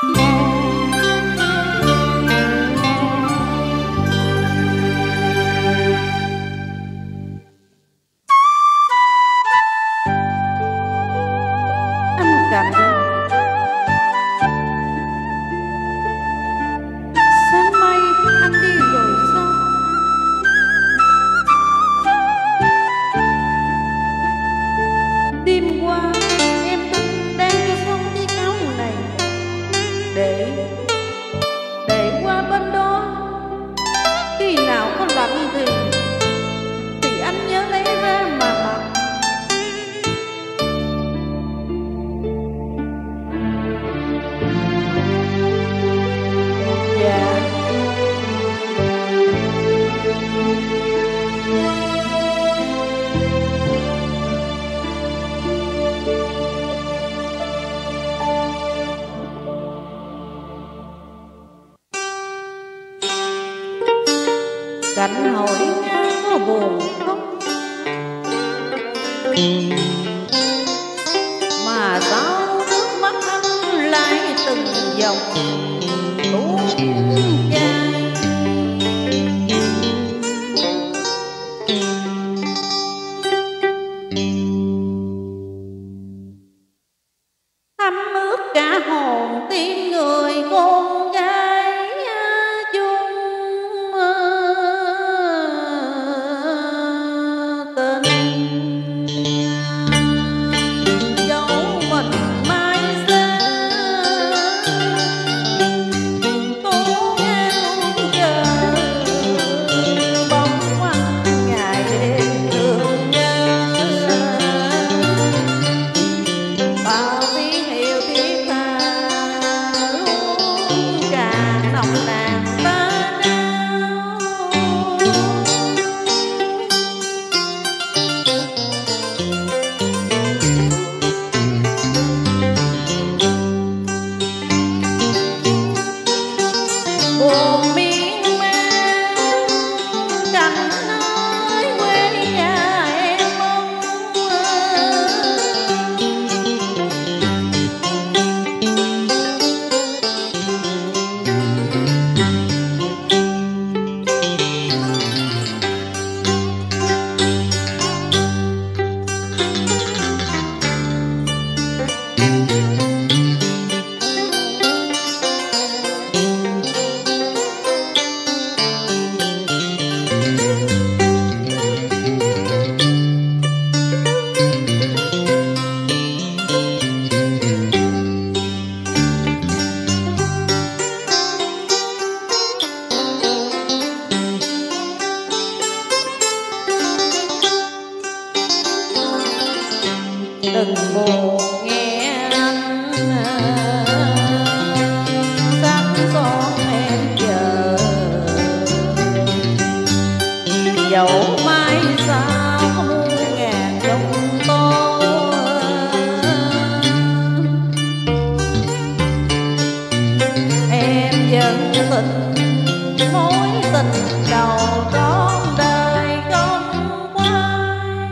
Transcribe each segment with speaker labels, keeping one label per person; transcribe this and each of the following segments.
Speaker 1: Anh Cảnh, sáng mai anh đi rồi sao? Đêm qua em đang đi xong chiếc áo này để qua bên đó, khi nào có lạnh thì anh nhớ lấy ra mà mặc. Dạ. Cảnh hỏi Nga có buồn không, mà sao nước mắt anh lại từng dòng tuôn chảy. Thấm ướt cả hồn tim người con gái chung tình. Dẫu mình mai xa cố gắng chờ bóng quanh ngày đêm thương nhớ, bao tiếng yêu thiết tha luôn càng nồng nàn ta đau. Buồn miên man Cảnh ơi, quê nhà em mong đừng buồn nghe anh sắc son em chờ, dẫu mai sao muôn ngàn giông tố em vẫn tình mối tình đầu trọn đời không quay.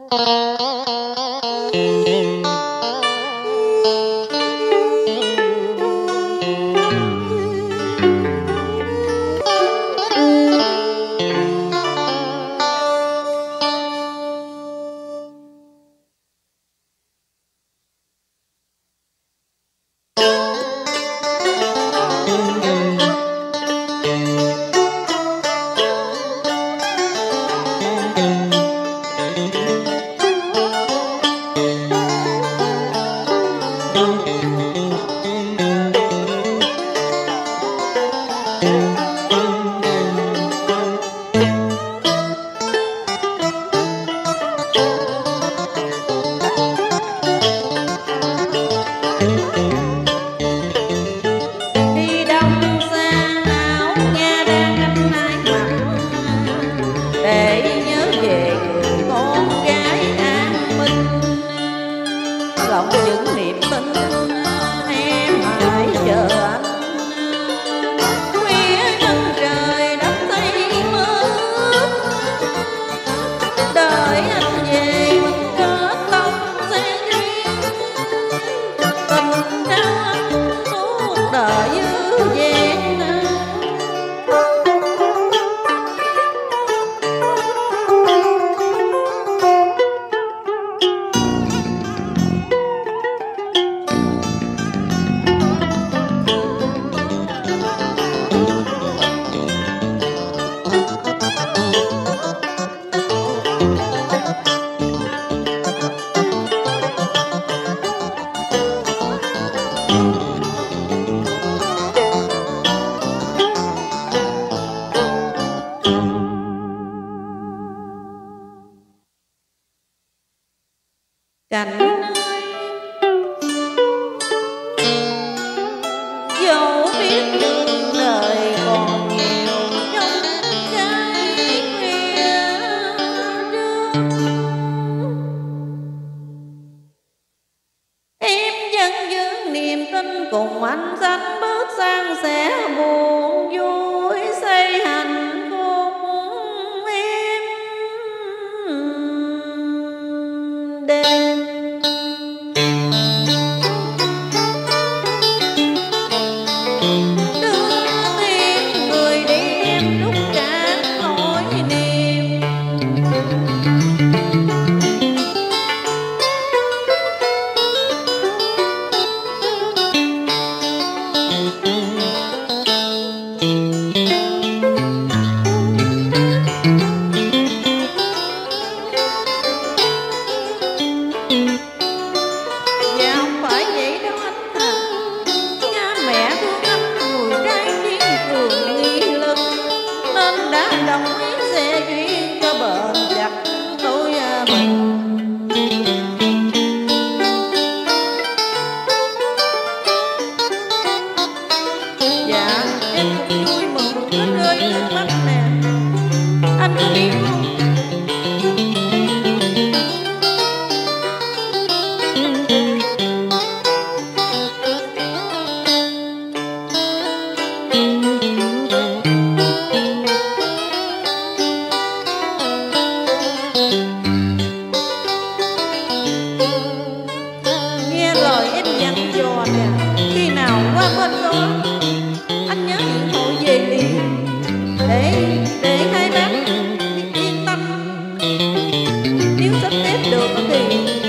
Speaker 1: lòng những niềm tin em hãy chờ anh. Khuya chân trời đắp tay mơ, đợi anh về mình kết tâm sẽ duyên. Tình trao anh suốt đời dư vẹn. Cảnh ơi, dẫu biết đường đời còn nhiều trong cái khuya trước, em vẫn giữ niềm tin cùng anh sánh bước sang sẻ buồn vui xây hạnh phúc em đêm. Đồng ý sẽ duyên cho bền chặt đôi mình. Dạ em cũng vui mừng nó rơi nước mắt nè, anh có biết không? Khi nào qua bên đó anh nhớ điện thoại về liền để hai bác yên tâm. Nếu sắp xếp được thì